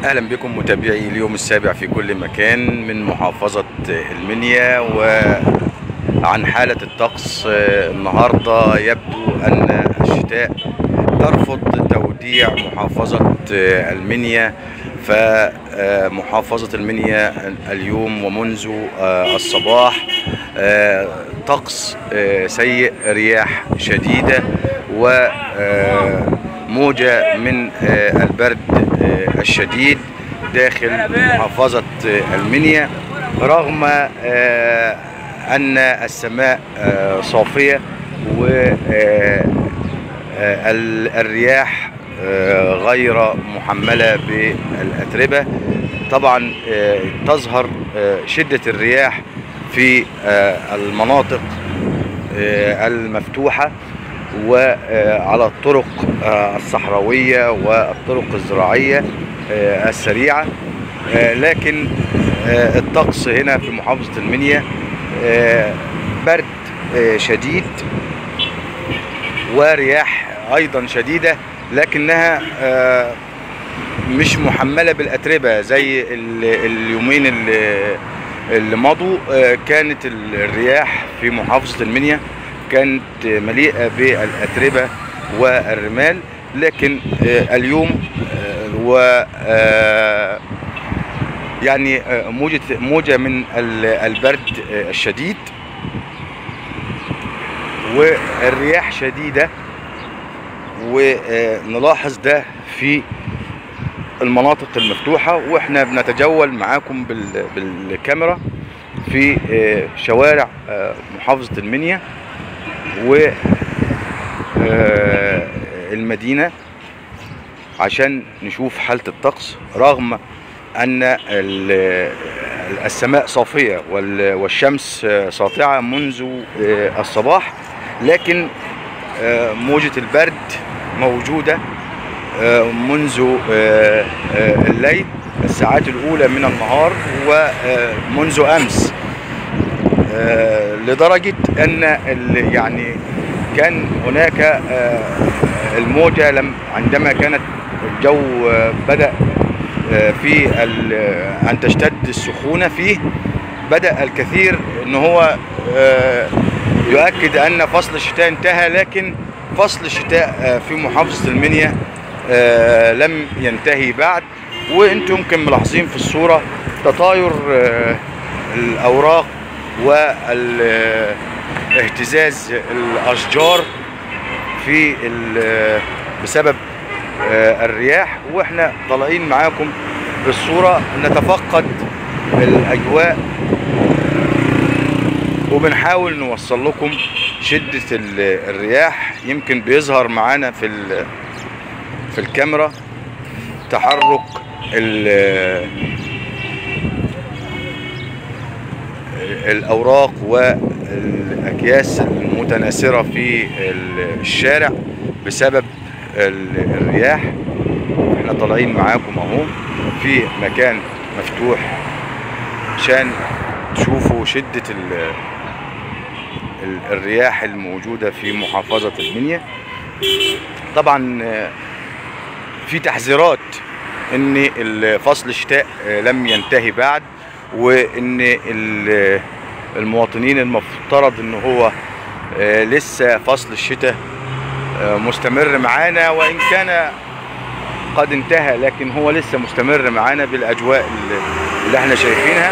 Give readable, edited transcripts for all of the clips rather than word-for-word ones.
اهلا بكم متابعي اليوم السابع في كل مكان من محافظة المنيا. وعن حالة الطقس النهاردة يبدو ان الشتاء ترفض توديع محافظة المنيا. فمحافظة المنيا اليوم ومنذ الصباح طقس سيء، رياح شديدة وموجة من البرد الشديد داخل محافظة المنيا، رغم أن السماء صافية والرياح غير محملة بالأتربة. طبعا تظهر شدة الرياح في المناطق المفتوحة وعلى الطرق الصحراوية والطرق الزراعية السريعة، لكن الطقس هنا في محافظة المنيا برد شديد ورياح أيضا شديدة، لكنها مش محملة بالأتربة زي اليومين اللي مضوا. كانت الرياح في محافظة المنيا كانت مليئة بالأتربة والرمال، لكن اليوم يعني موجة من البرد الشديد والرياح شديدة، ونلاحظ ده في المناطق المفتوحة واحنا بنتجول معاكم بالكاميرا في شوارع محافظة المنيا والمدينة عشان نشوف حالة الطقس، رغم أن السماء صافية والشمس ساطعة منذ الصباح، لكن موجة البرد موجودة منذ الليل الساعات الأولى من النهار ومنذ أمس، لدرجة أن يعني كان هناك الموجة عندما كانت الجو بدأ في أن تشتد السخونة فيه، بدأ الكثير أن هو يؤكد أن فصل الشتاء انتهى، لكن فصل الشتاء في محافظة المنيا لم ينتهي بعد. وانتم يمكن ملاحظين في الصورة تطاير الأوراق واهتزاز الأشجار بسبب الرياح، واحنا طالعين معاكم بالصورة نتفقد الأجواء وبنحاول نوصل لكم شدة الرياح. يمكن بيظهر معانا في الكاميرا تحرك الأوراق والأكياس المتناثرة في الشارع بسبب الرياح. احنا طالعين معاكم اهو في مكان مفتوح عشان تشوفوا شدة الرياح الموجودة في محافظة المنيا. طبعا في تحذيرات ان فصل الشتاء لم ينتهي بعد، وان المواطنين المفترض ان هو لسه فصل الشتاء مستمر معانا، وان كان قد انتهى لكن هو لسه مستمر معانا بالاجواء اللي احنا شايفينها.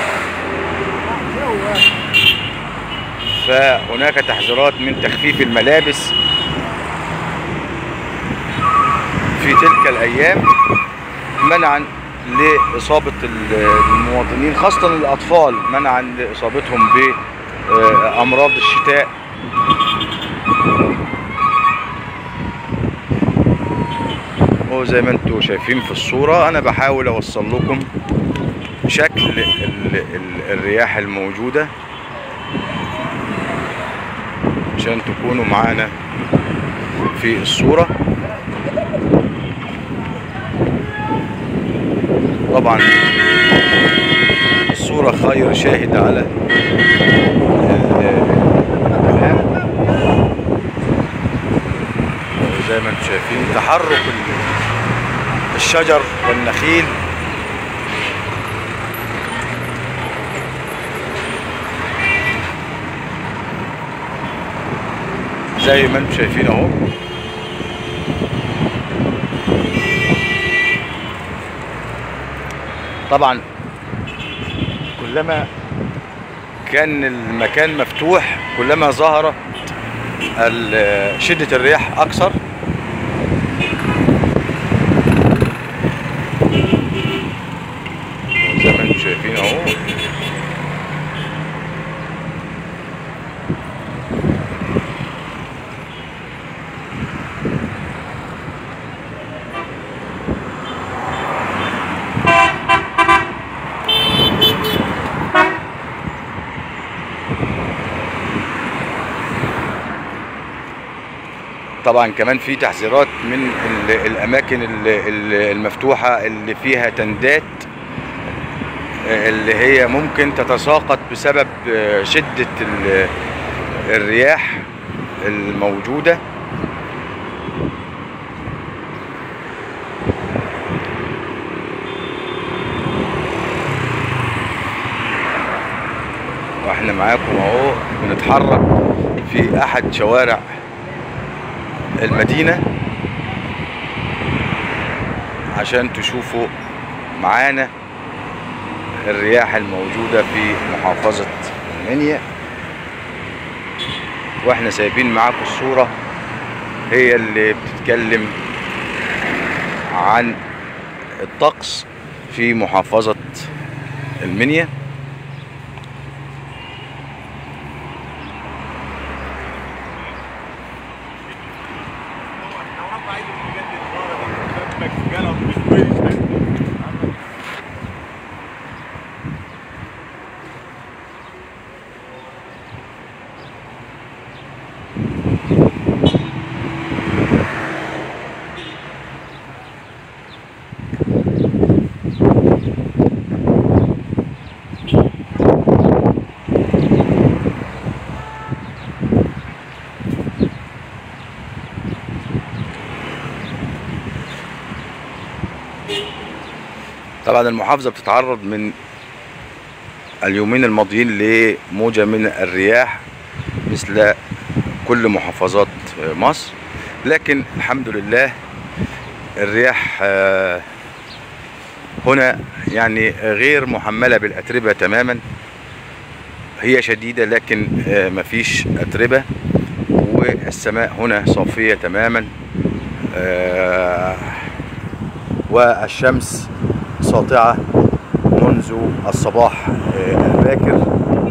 فهناك تحذيرات من تخفيف الملابس في تلك الايام منعا لاصابة المواطنين خاصة الاطفال، منعا لاصابتهم بامراض الشتاء. وزي ما انتم شايفين في الصورة انا بحاول اوصل لكم شكل الرياح الموجودة عشان تكونوا معانا في الصورة. طبعا الصورة خير شاهد على الكلام. زي ما انتم شايفين تحرك الشجر والنخيل زي ما انتم شايفين اهو. طبعا كلما كان المكان مفتوح كلما ظهرت شدة الرياح اكثر. زي ما انتم شايفين اهو. طبعا كمان في تحذيرات من الاماكن المفتوحه اللي فيها تندات، اللي هي ممكن تتساقط بسبب شده الرياح الموجوده. واحنا معاكم اهو بنتحرك في احد شوارع المدينة عشان تشوفوا معانا الرياح الموجودة في محافظة المنيا، واحنا سايبين معاكم الصورة هي اللي بتتكلم عن الطقس في محافظة المنيا. طبعا المحافظة بتتعرض من اليومين الماضيين لموجة من الرياح مثل كل محافظات مصر، لكن الحمد لله الرياح هنا يعني غير محملة بالأتربة تماما. هي شديدة لكن مفيش أتربة، والسماء هنا صافية تماما، والشمس ساطعة منذ الصباح الباكر.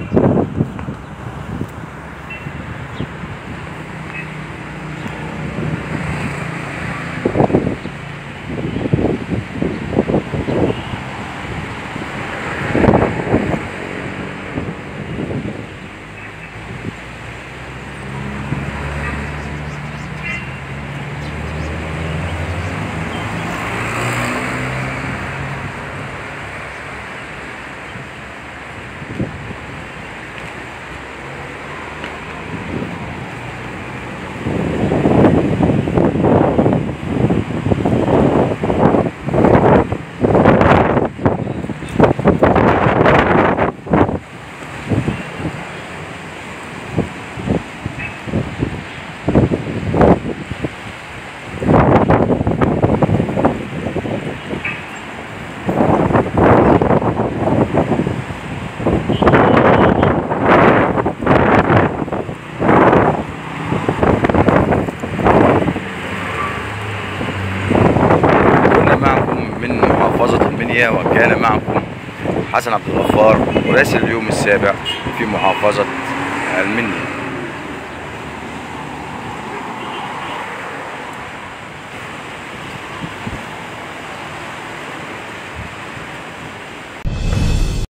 وكان معكم حسن عبد الغفار مراسل اليوم السابع في محافظة المنيا.